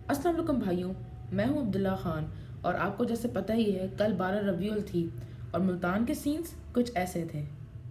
अस्सलाम वालेकुम भाइयों, मैं हूं अब्दुल्ला खान और आपको जैसे पता ही है कल 12 रबीउल थी और मुल्तान के सीन्स कुछ ऐसे थे।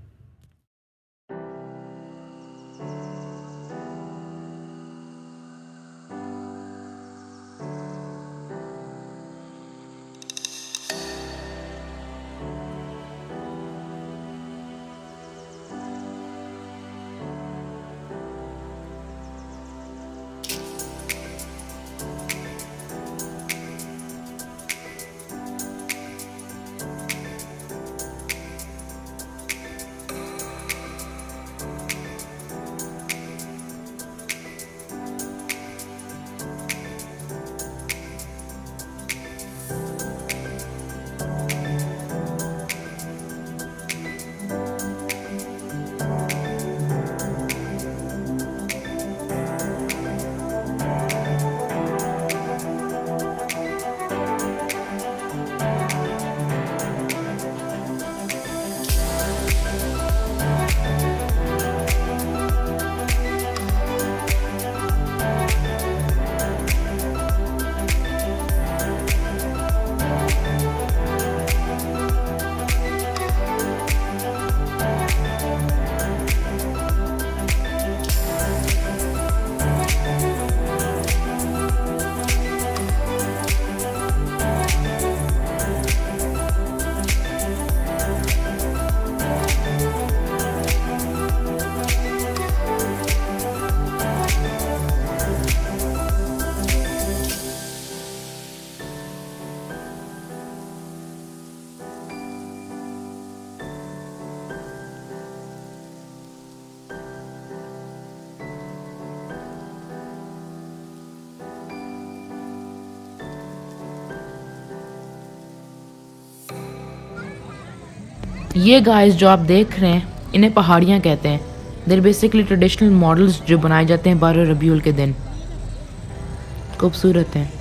ये गाइस जो आप देख रहे हैं इन्हें पहाड़ियाँ कहते हैं। देर बेसिकली ट्रेडिशनल मॉडल्स जो बनाए जाते हैं 12 रबीउल के दिन। खूबसूरत हैं।